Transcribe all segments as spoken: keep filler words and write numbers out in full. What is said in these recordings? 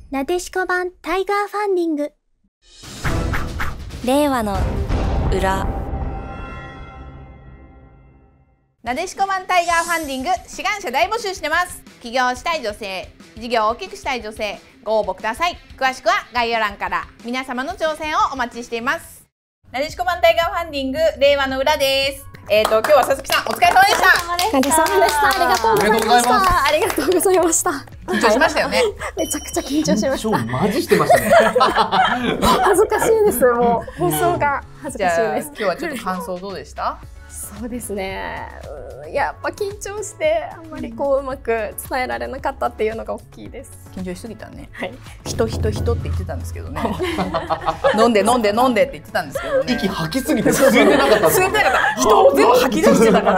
なでしこ版タイガーファンディング。 令和の裏。 なでしこ版タイガーファンディング志願者大募集してます。起業したい女性、事業を大きくしたい女性、ご応募ください。詳しくは概要欄から。皆様の挑戦をお待ちしています。なでしこ版タイガーファンディング令和の裏です。えっと今日はさつきさんお疲れ様でした。 お疲れ様でした。ありがとうございました。ありがとうございました。 緊張しましたよね。 めちゃくちゃ緊張しました。 マジしてましたね。 恥ずかしいです。もう放送が恥ずかしいです。 今日はちょっと感想どうでした？ そうですね、うん、やっぱ緊張してあんまりこううまく伝えられなかったっていうのが大きいです。 緊張しすぎたね。 はい。 人人人って言ってたんですけどね。飲んで飲んで飲んでって言ってたんですけどね。 息吐きすぎて吸えてなかった。 吸えてなかった。人を全部吐き出してたから。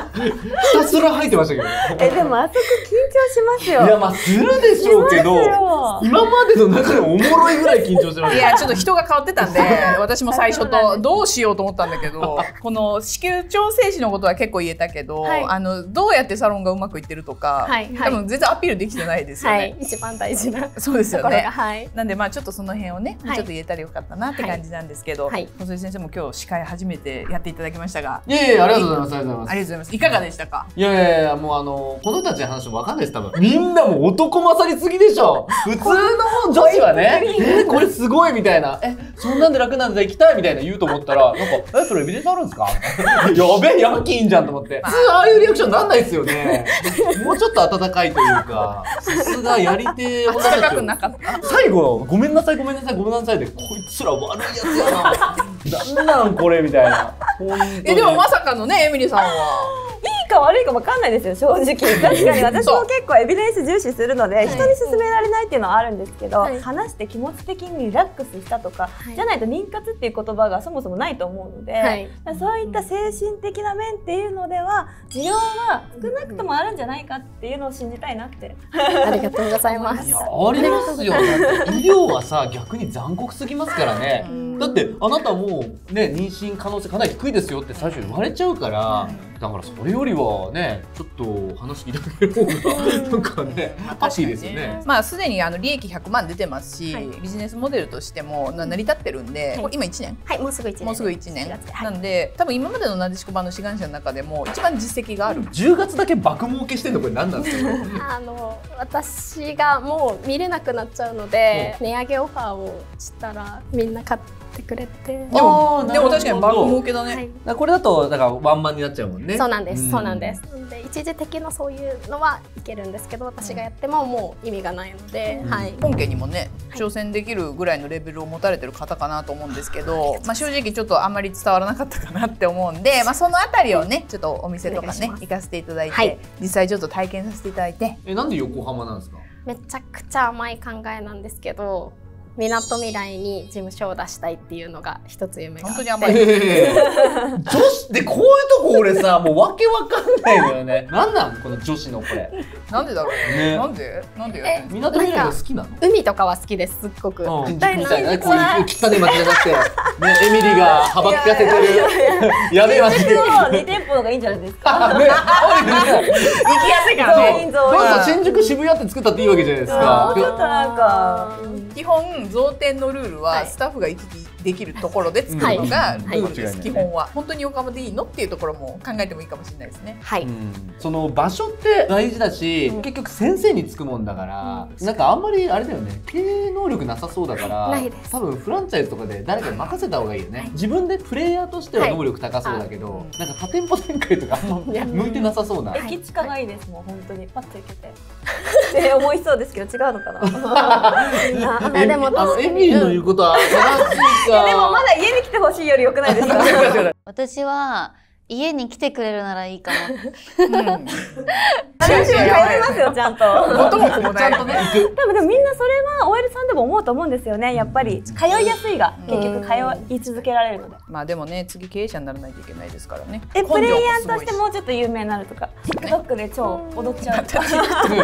ひたすら吐いてましたけど。 えでもあそこ緊張しますよ。 いやまあするでしょうけど、今までの中でおもろいぐらい緊張してました。 いやちょっと人が変わってたんで、私も最初とどうしようと思ったんだけど、この子宮調整士のことは結構言えたけど、はい、あのどうやってサロンがうまくいってるとか、はいはい、多分全然アピールできてないですよね。はい、 一番大事なそうですよね。 はい、 なんでまあちょっとその辺をね、はい、ちょっと言えたらよかったなって感じなんですけど、細井先生も今日司会初めてやっていただきましたが、 いやいやありがとうございます。ありがとうございます。 ありがとうございます。いかがでしたか？ いやいやいやもうあのこの人たちの話もわかんないです多分。みんなもう男勝りすぎでしょ。普通の女子はね、えこれすごいみたいな、えそんなんで楽なんで行きたいみたいな言うと思ったら、なんかえそれエビデンスあるんですか？やべえヤンキーいんじゃんと思って。普通ああいうリアクションなんないですよね。もうちょっと温かいというか、さすがやり手温かくなかった。 最後ごめんなさいごめんなさいごめんなさいでこいつら悪いやつやな。なんなんこれみたいな。 えでもまさかのねエミリさんは。 いいか悪いか分かんないですよ正直。確かに私も結構エビデンス重視するので人に勧められないっていうのはあるんですけど、話して気持ち的にリラックスしたとかじゃないと妊活っていう言葉がそもそもないと思うので、そういった精神的な面っていうのでは需要は少なくともあるんじゃないかっていうのを信じたいなって。 ありがとうございます。 いやありますよ。医療はさ逆に残酷すぎますからね。だってあなたもうね妊娠可能性かなり低いですよって最初言われちゃうから。だからそれよりはねちょっと話聞いてくれる方がなんかねハッピーですよね。 まあすでにあの利益ひゃくまん出てますし、ビジネスモデルとしても成り立ってるんで、今いちねん、 はいもうすぐいちねん、 もうすぐいちねんなんで多分今までのなでしこ版の志願者の中でも一番実績がある。 じゅうがつだけ爆儲けしてんのこれ何なんですか？ あの私がもう見れなくなっちゃうので値上げオファーをしたらみんな買ってくれて。 でもでも確かに爆儲けだね。 これだとだからワンマンになっちゃうもんね。 そうなんですそうなんです。で一時的なそういうのはいけるんですけど私がやってももう意味がないので、はい、 本家にもね挑戦できるぐらいのレベルを持たれてる方かなと思うんですけど、まあ正直ちょっとあんまり伝わらなかったかなって思うんで、まあそのあたりをねちょっとお店とかね行かせていただいて、はい、実際ちょっと体験させていただいて。 えなんで横浜なんですか？ めちゃくちゃ甘い考えなんですけど。みなとみらいに事務所を出したいっていうのが一つ夢があって。 本当に甘い。 女子ってこういうとこ俺さもうわけわかんないのよね。なんなんこの女子のこれ。 なんでだろう。ね。なんで？なんで？ みなとみらいが好きなの？ 海とかは好きですすっごく。 みたいなこういう汚い街じゃなくて、ねエミリが幅利かせてるやべえ街で。 に店舗のがいいんじゃないですか。 ね。行きやすいからね。 そう新宿渋谷って作ったっていいわけじゃないですか。 ちょっとなんか基本増店のルールはスタッフが行き来できるところで作るのがルールです。基本は本当に横浜でいいのっていうところも考えてもいいかもしれないですね。 はい。 その場所って大事だし、結局先生につくもんだから、なんかあんまりあれだよね。経営能力なさそうだから、多分フランチャイズとかで誰かに任せた方がいいよね。自分でプレイヤーとしては能力高そうだけど、なんか多店舗展開とかあんま向いてなさそうな。 駅近がいいですもん本当にパッと行けて。って思いそうですけど違うのかな。 でもあのエミリーの言うことは正しいか。 でもまだ家に来てほしいより良くないですか？ 私は家に来てくれるならいいかも。 私も通いますよちゃんと。 元も子もちゃんとね。 多分でもみんなそれは オーエル さんでも思うと思うんですよね。やっぱり通いやすいが結局通い続けられるので。 まあでもね次経営者にならないといけないですからね。 えプレイヤーとしてもうちょっと有名になるとか TikTok で超踊っちゃうとか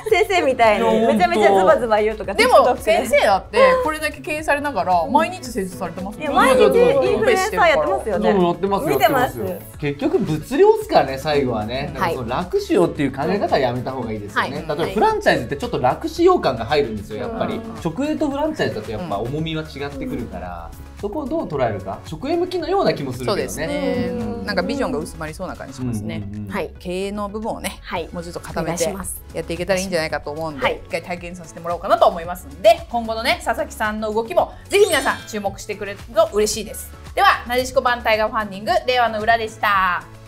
先生みたいにめちゃめちゃズバズバ言うとか。 でも先生だってこれだけ経営されながら毎日施術されてますもんね。 毎日インフルエンサーやってますよね。 やってますよ。 見てます。 結局物量ですからね、最後はね。なんかその楽しようっていう考え方はやめた方がいいですよね。例えばフランチャイズってちょっと楽しよう感が入るんですよ、やっぱり。直営とフランチャイズだとやっぱ重みは違ってくるから、そこをどう捉えるか。直営向きのような気もするけどね。 そうですね。なんかビジョンが薄まりそうな感じしますね。 はい。 経営の部分をね、もうちょっと固めてやっていけたらいいんじゃないかと思うんで、一回体験させてもらおうかなと思いますので、今後のね佐々木さんの動きもぜひ皆さん注目してくれると嬉しいです。ではなでしこ版タイガーファンディング令和の裏でした。